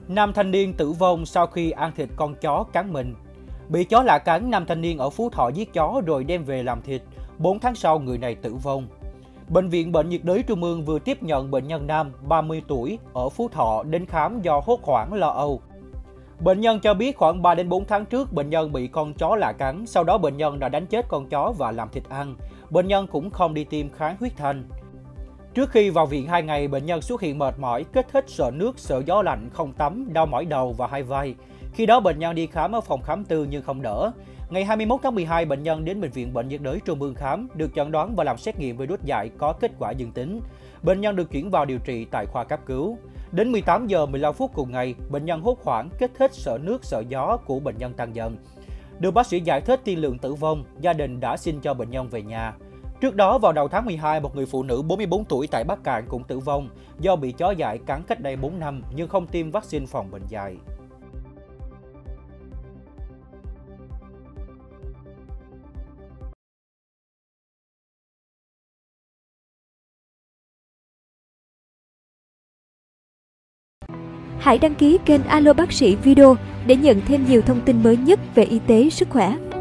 Nam thanh niên tử vong sau khi ăn thịt con chó cắn mình. Bị chó lạ cắn, nam thanh niên ở Phú Thọ giết chó rồi đem về làm thịt. 4 tháng sau, người này tử vong. Bệnh viện Bệnh nhiệt đới Trung ương vừa tiếp nhận bệnh nhân nam 30 tuổi ở Phú Thọ đến khám do hốt hoảng lo âu. Bệnh nhân cho biết khoảng 3 đến 4 tháng trước, bệnh nhân bị con chó lạ cắn. Sau đó bệnh nhân đã đánh chết con chó và làm thịt ăn. Bệnh nhân cũng không đi tiêm kháng huyết thanh. Trước khi vào viện 2 ngày, bệnh nhân xuất hiện mệt mỏi, kích thích, sợ nước, sợ gió lạnh, không tắm, đau mỏi đầu và hai vai. Khi đó bệnh nhân đi khám ở phòng khám tư nhưng không đỡ. Ngày 21 tháng 12, bệnh nhân đến Bệnh viện Bệnh nhiệt đới Trung ương khám, được chẩn đoán và làm xét nghiệm virus dại có kết quả dương tính. Bệnh nhân được chuyển vào điều trị tại khoa cấp cứu. Đến 18 giờ 15 phút cùng ngày, bệnh nhân hốt hoảng, kích thích, sợ nước, sợ gió của bệnh nhân tăng dần. Được bác sĩ giải thích tiên lượng tử vong, gia đình đã xin cho bệnh nhân về nhà. Trước đó, vào đầu tháng 12, một người phụ nữ 44 tuổi tại Bắc Kạn cũng tử vong do bị chó dại cắn cách đây 4 năm nhưng không tiêm vaccine phòng bệnh dại. Hãy đăng ký kênh Alo Bác sĩ Video để nhận thêm nhiều thông tin mới nhất về y tế, sức khỏe.